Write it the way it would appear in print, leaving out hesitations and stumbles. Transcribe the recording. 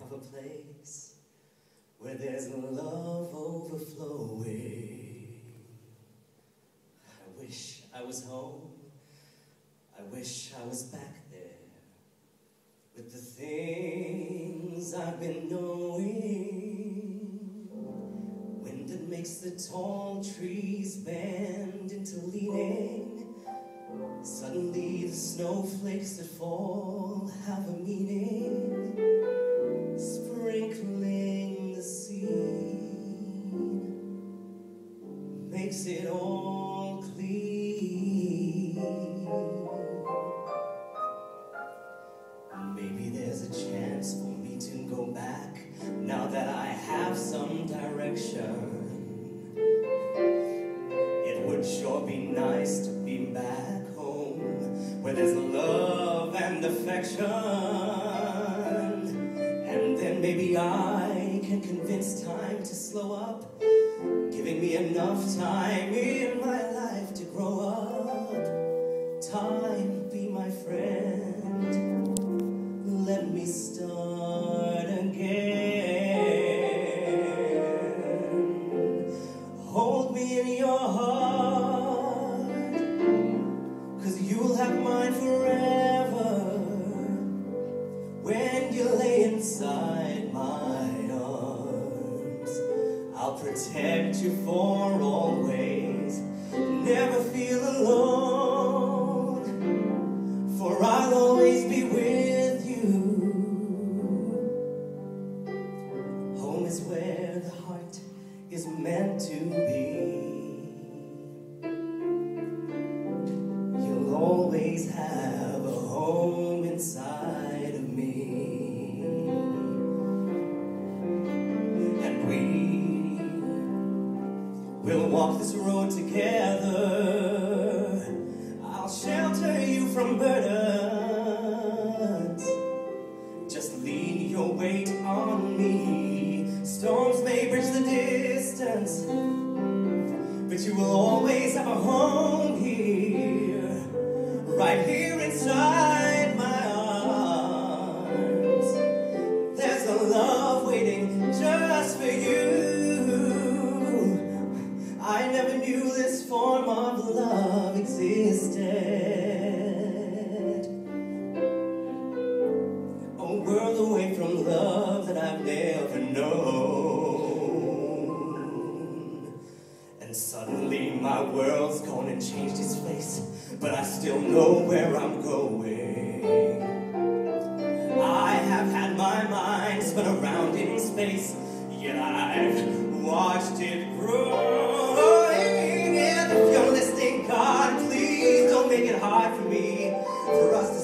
of a place where there's love overflowing. I wish I was home. I wish I was back there with the things I've been knowing. Wind that makes the tall trees bend into leaning. Suddenly the snowflakes that fall have a meaning, sprinkling the scene makes it all clean. Maybe there's a chance for me to go back now that I have some direction. It would sure be nice to be back where there's love and affection, and then maybe I can convince time to slow up, giving me enough time in my life to grow up. Time, be my friend, let me start again. Hold me in your heart, 'cause you'll have mine forever when you lay inside my arms. I'll protect you for always, never feel alone, for I'll always be with you. Home is where the heart is meant to be. Always have a home inside of me, and we will walk this road together. I'll shelter you from burdens, just lean your weight on me. Storms may bridge the distance, but you will always have a home here, right here inside my arms. There's a love waiting just for you. I never knew this form of love existed. A world away from love that I've never known. And suddenly my world's gone and changed its face, but I still know where I'm going. I have had my mind spun around in space, yet I've watched it growing. And if you're listening, God, please don't make it hard for me, for us